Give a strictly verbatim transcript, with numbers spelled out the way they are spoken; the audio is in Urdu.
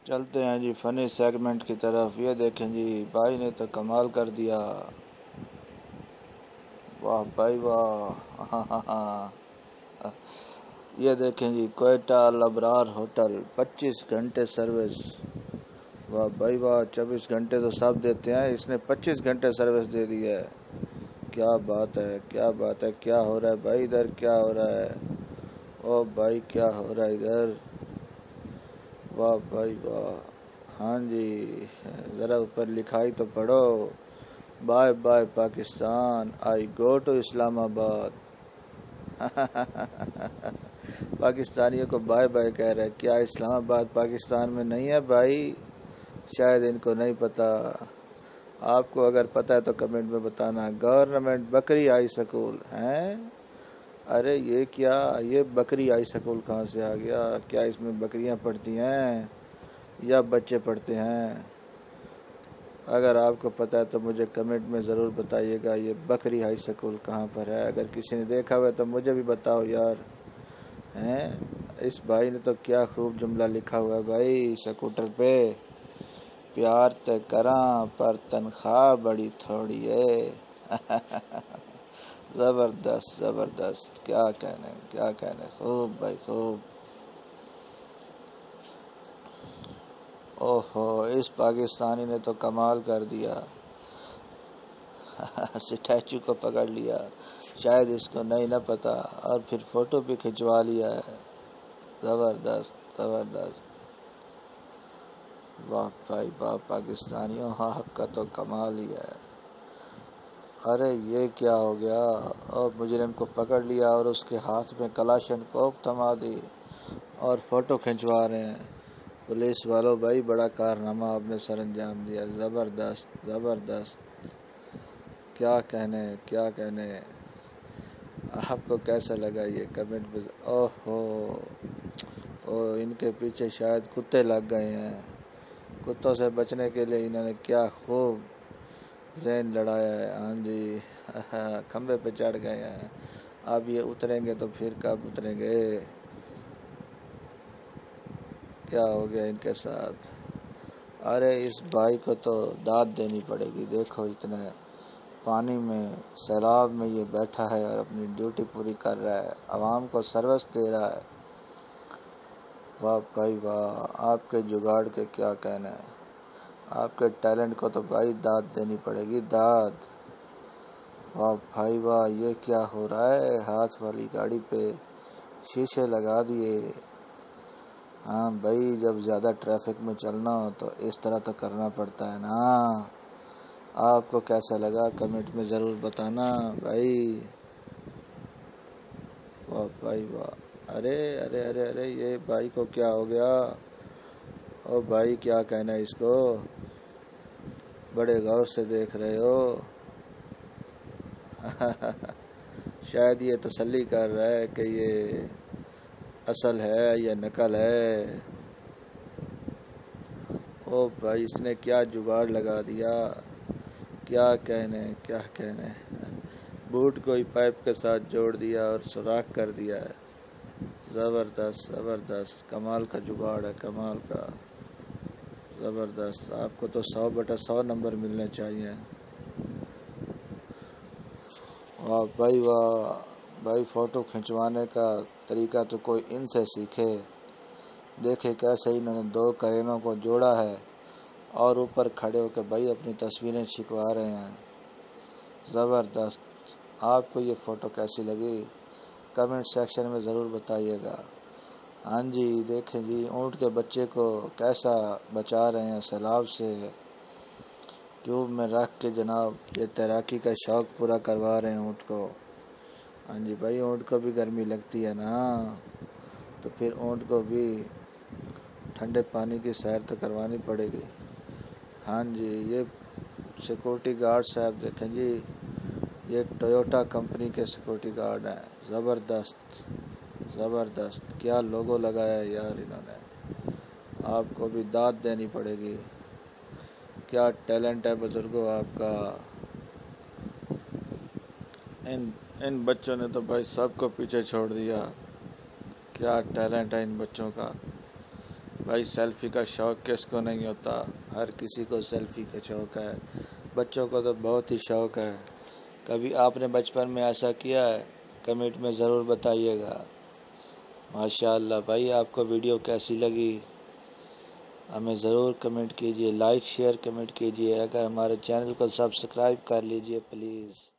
چلتے ہیں جی فنی سیگمنٹ کی طرف۔ یہ دیکھیں جی بھائی نے تو کمال کر دیا، واہ بھائی واہ۔ یہ دیکھیں جی کوئٹہ الابرار ہوٹل پچیس گھنٹے سروس، واہ بھائی واہ۔ چوبیس گھنٹے تو سب دیتے ہیں، اس نے پچیس گھنٹے سروس دے دی ہے۔ کیا بات ہے، کیا بات ہے، کیا ہو رہا ہے بھائی ادھر، کیا ہو رہا ہے او بھائی، کیا ہو رہا ہے ادھر، واہ بھائی واہ۔ ہاں جی ذرا اوپر لکھائی تو پڑھو، bye bye Pakistan, I go to Islamabad. پاکستانیوں کو بائے بائے کہہ رہے، کیا اسلام آباد پاکستان میں نہیں ہے بھائی؟ شاید ان کو نہیں پتا، آپ کو اگر پتا ہے تو کمنٹ میں بتانا۔ گورنمنٹ بکری ہائی سکول ہیں، ارے یہ کیا، یہ بکری ہائی سکول کہاں سے آ گیا؟ کیا اس میں بکریاں پڑھتی ہیں یا بچے پڑھتے ہیں؟ اگر آپ کو پتا ہے تو مجھے کمنٹ میں ضرور بتائیے گا یہ بکری ہائی سکول کہاں پر ہے۔ اگر کسی نے دیکھا ہوا تو مجھے بھی بتاؤ یار ہیں۔ اس بھائی نے تو کیا خوب جملہ لکھا ہوا ہے بھائی سکوٹر پہ، پیار تے کراں پر تنخواہ بڑی تھوڑی ہے۔ زبردست زبردست، کیا کہنے کیا کہنے، خوب بھائی خوب۔ اوہو اس پاکستانی نے تو کمال کر دیا، سٹیچو کو پکڑ لیا، شاید اس کو نہیں نہ پتا، اور پھر فوٹو بھی کھنچوا لیا ہے۔ زبردست زبردست، واہ بھائی واہ پاکستانیوں، آپ کا تو کمال ہی ہے۔ ارے یہ کیا ہو گیا، اور مجرم کو پکڑ لیا اور اس کے ہاتھ میں کلاشن کوف تھما دی اور فوٹو کھنچوا رہے ہیں۔ پولیس والوں بھائی بڑا کارنامہ آپ نے سر انجام دیا، زبردست زبردست، کیا کہنے کیا کہنے۔ آپ کو کیسا لگا یہ کمنٹ میں، اوہ ہو او ان کے پیچھے شاید کتے لگ گئے ہیں، کتوں سے بچنے کے لیے انہوں نے کیا خوب ذہن لڑایا ہے۔ ہاں جی کھمبے پہ چڑھ گئے ہیں، اب یہ اتریں گے تو پھر کب اتریں گے؟ کیا ہو گیا ان کے ساتھ؟ ارے اس بھائی کو تو داد دینی پڑے گی، دیکھو اتنے پانی میں سیلاب میں یہ بیٹھا ہے اور اپنی ڈیوٹی پوری کر رہا ہے، عوام کو سروس دے رہا ہے۔ واہ بھائی واہ، آپ کے جگاڑ کے کیا کہنا ہے، آپ کے ٹیلنٹ کو تو بھائی داد دینی پڑے گی، داد۔ واہ بھائی واہ، یہ کیا ہو رہا ہے، ہاتھ والی گاڑی پہ شیشے لگا دیے۔ ہاں بھائی جب زیادہ ٹریفک میں چلنا ہو تو اس طرح تو کرنا پڑتا ہے نا۔ آپ کو کیسا لگا کمنٹ میں ضرور بتانا بھائی، واہ بھائی واہ۔ ارے ارے ارے ارے یہ بھائی کو کیا ہو گیا، او بھائی کیا کہنا ہے اس کو، بڑے غور سے دیکھ رہے ہو۔ شاید یہ تسلی کر رہا ہے کہ یہ اصل ہے یا نقل ہے۔ او بھائی اس نے کیا جگاڑ لگا دیا، کیا کہنے کیا کہنے، بوٹ کو ہی پائپ کے ساتھ جوڑ دیا اور سوراخ کر دیا ہے۔ زبردست زبردست، کمال کا جگاڑ ہے، کمال کا، زبردست۔ آپ کو تو سو بٹا سو نمبر ملنے چاہیے۔ واہ بھائی واہ بھائی، فوٹو کھنچوانے کا طریقہ تو کوئی ان سے سیکھے، دیکھے کیسے انہوں نے دو کرینوں کو جوڑا ہے اور اوپر کھڑے ہو کے بھائی اپنی تصویریں چھکوا رہے ہیں۔ زبردست، آپ کو یہ فوٹو کیسی لگی کمنٹ سیکشن میں ضرور بتائیے گا۔ ہاں جی دیکھیں جی اونٹ کے بچے کو کیسا بچا رہے ہیں سیلاب سے، ٹیوب میں رکھ کے جناب یہ تیراکی کا شوق پورا کروا رہے ہیں اونٹ کو۔ ہاں جی بھائی اونٹ کو بھی گرمی لگتی ہے نا، تو پھر اونٹ کو بھی ٹھنڈے پانی کی سیر تو کروانی پڑے گی۔ ہاں جی یہ سیکورٹی گارڈ صاحب دیکھیں جی، یہ ٹویوٹا کمپنی کے سیکورٹی گارڈ ہیں، زبردست زبردست، کیا لوگو لگایا ہے یار انہوں نے، آپ کو بھی داد دینی پڑے گی، کیا ٹیلنٹ ہے بزرگوں آپ کا۔ ان ان بچوں نے تو بھائی سب کو پیچھے چھوڑ دیا، کیا ٹیلنٹ ہے ان بچوں کا۔ بھائی سیلفی کا شوق کس کو نہیں ہوتا، ہر کسی کو سیلفی کا شوق ہے، بچوں کو تو بہت ہی شوق ہے۔ کبھی آپ نے بچپن میں ایسا کیا ہے؟ کمنٹ میں ضرور بتائیے گا۔ ماشاءاللہ بھائی، آپ کو ویڈیو کیسی لگی ہمیں ضرور کمنٹ کیجئے، لائک شیئر کمنٹ کیجئے، اگر ہمارے چینل کو سبسکرائب کر لیجئے پلیز۔